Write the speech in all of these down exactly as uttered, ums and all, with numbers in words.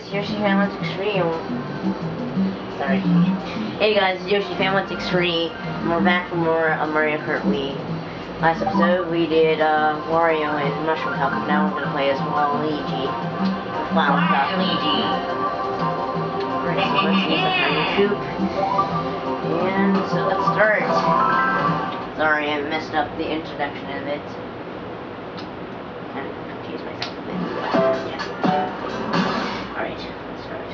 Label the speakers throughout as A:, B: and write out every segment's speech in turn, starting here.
A: Yoshi Family Extreme. Sorry. Hey guys, it's Yoshi Family Extreme. And we're back for more of Mario Kart Wii. Last episode we did uh, Wario and Mushroom Cup, and now we're gonna play as Waluigi. Flower Cup. Waluigi. Alright, so let's use the tiny coop. And so let's start. Sorry, I messed up the introduction of it. Kind of confused myself a bit. Yeah. Alright, let's start.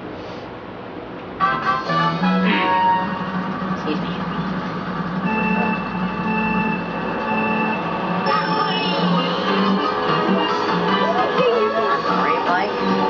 A: Excuse me. Alright, bye.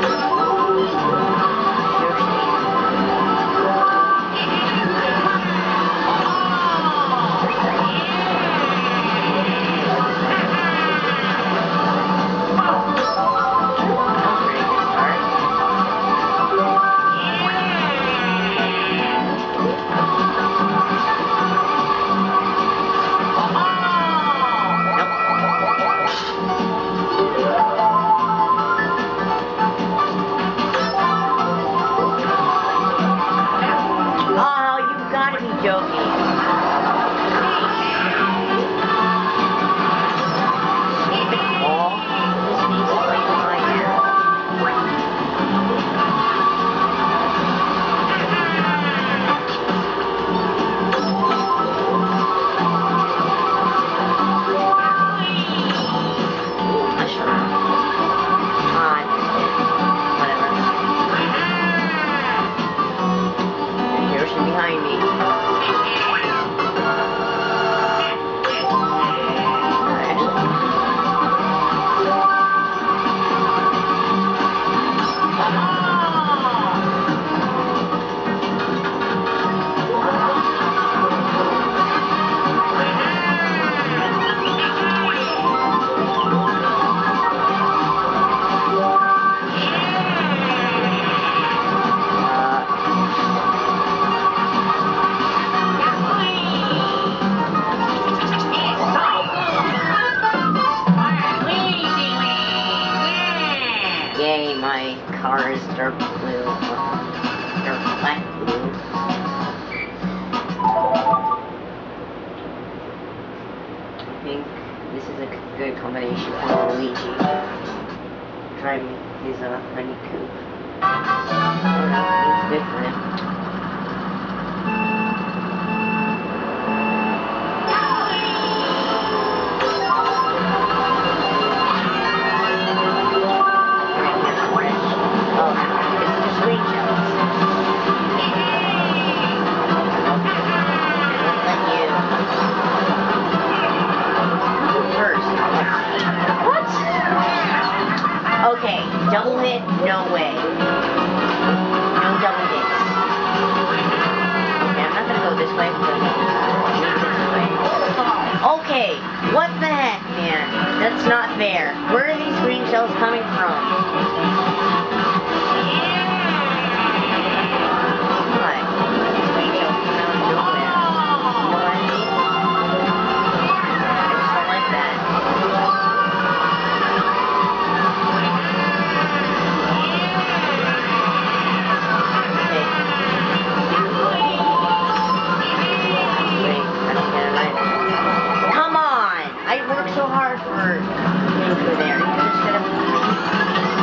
A: My car is dark blue, or dark black blue. I think this is a good combination for Luigi. Driving his uh, honey coop. I don't know, it's good for him. Okay, double hit, no way. No double hits. Okay, I'm not gonna go this way, but this way. Okay, what the heck, man? That's not fair. Where are these green shells coming from? What? These green shells come out of nowhere. You know what I mean? I just don't like that. So hard for for there. You just gotta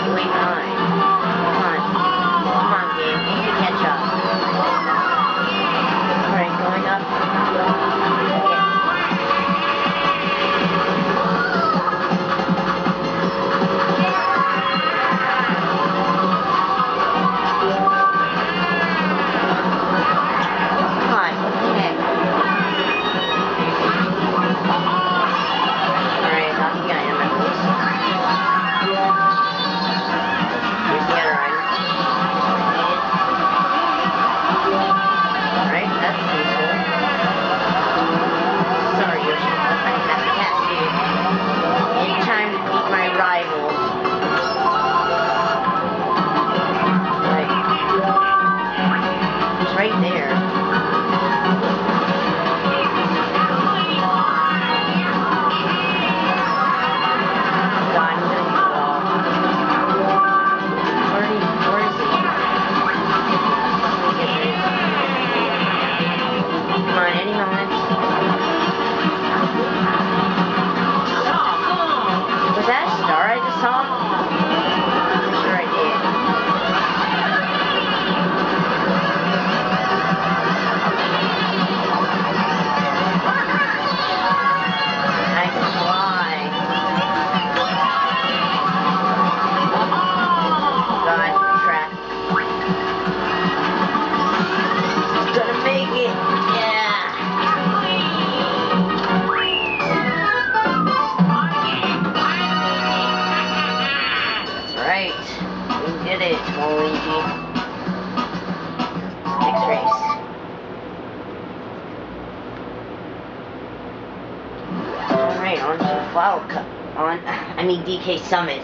A: Flower Cup on, I mean D K Summit.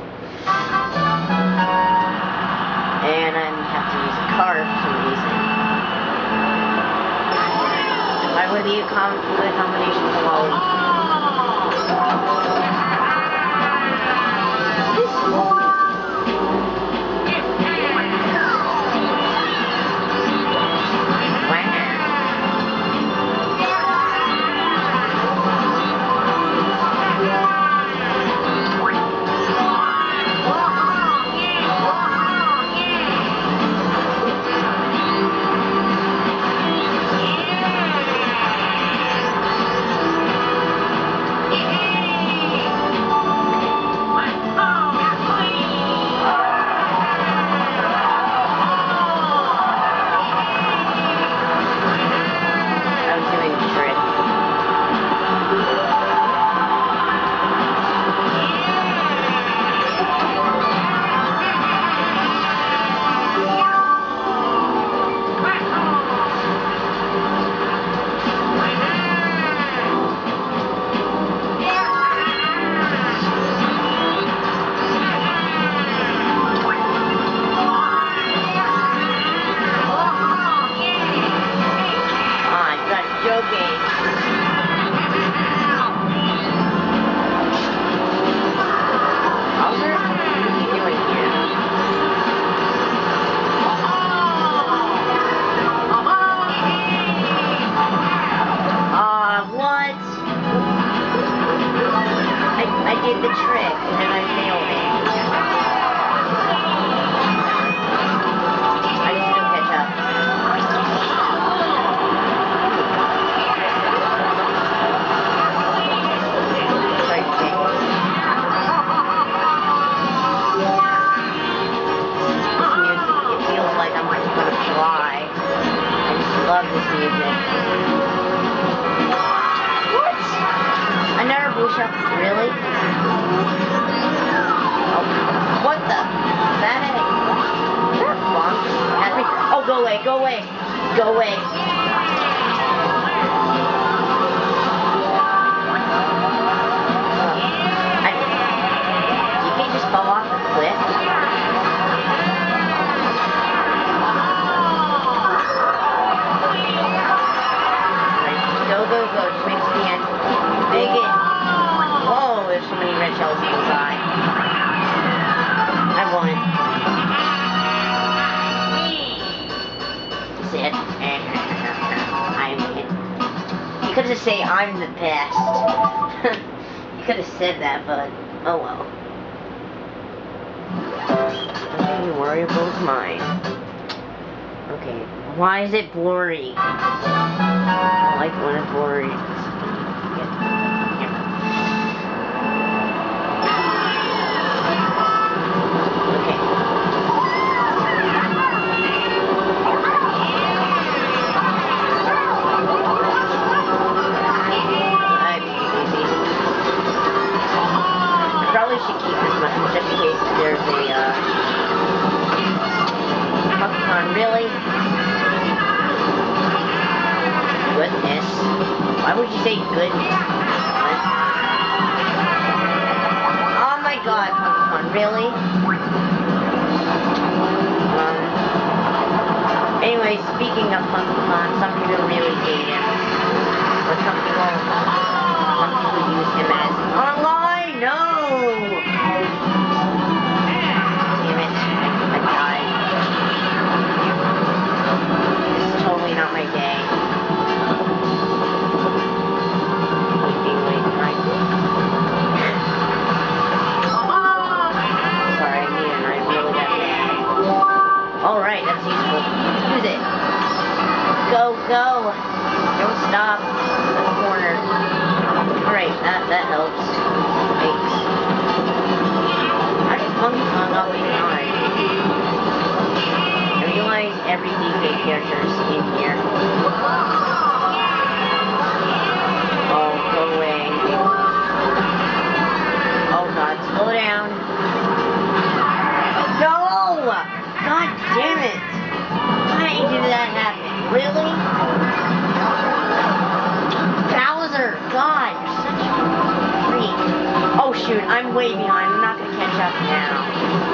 A: And I have to use a car for some reason. Why would it be a com good combination for Wally? Really? Oh, what the? That ain't. That bomb had me. Oh, go away, go away, go away. Uh, I, you can't just fall off the cliff. Right, go, go, go. Just make it to the end. Make it. Whoa, there's so many red shells in the sky. I won. That's it. I'm it. You could just say I'm the best. You could have said that, but oh well. Okay, Wario goes mine. Okay, why is it blurry? I like when it's blurry. Should keep this much just in case there's a uh Pokemon. Really? Goodness. Why would you say goodness? What? Oh my god, Pokemon, really? Um anyway, speaking of Pokemon, some people really hate him. But some people some people use him as online. No! Damn it. I died. This is totally not my day. Anyway, right. Sorry, I need it. I really got bad. Alright, that's useful. Let's use it. Go, go! Don't stop. In the corner. Alright, that, that helps. Thanks. How does Monkey Kong always die? I realize every D K character is in here. Oh, go away. Oh god, slow down. No! God damn it! Why did that happen? Really? Bowser! God, you're such a freak. way behind. I'm not gonna catch up now.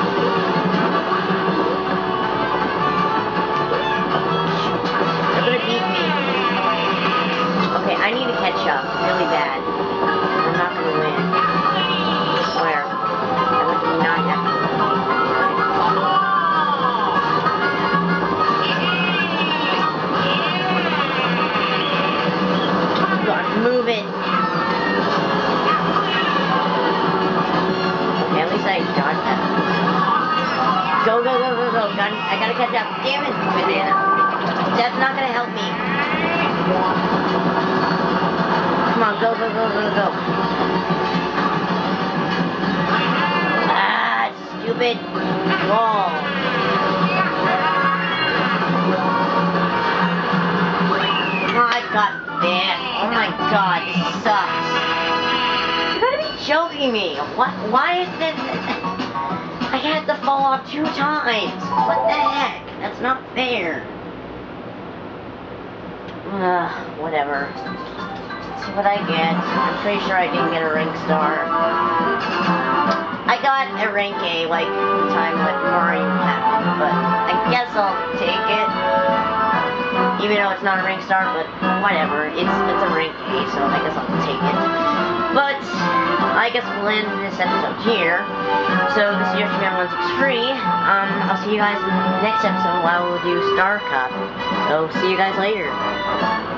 A: They're gonna beat me. Okay, I need to catch up really bad. I'm not gonna win. I swear. I would not have to win. God, move it. Okay, at least I got that. Go, go, go, go, go. God, I gotta catch up. Damn it, banana. That's not gonna help me. Come on, go, go, go, go, go. Ah, stupid wall. Oh, I got this. Oh my god, this sucks. You gotta be joking me. What? Why is this? I had to fall off two times. What the heck? That's not fair. Uh, whatever. Let's see what I get. I'm pretty sure I didn't get a rank star. I got a rank A, like, the time that Mario happened, but I guess I'll take it. Even though it's not a rank star, but whatever. It's, it's a rank A, so I guess I'll take it. But, I guess we'll end this episode here. So, this is Yoshi-Man one six three. Um, I'll see you guys in the next episode while we'll do Star Cup. So, see you guys later.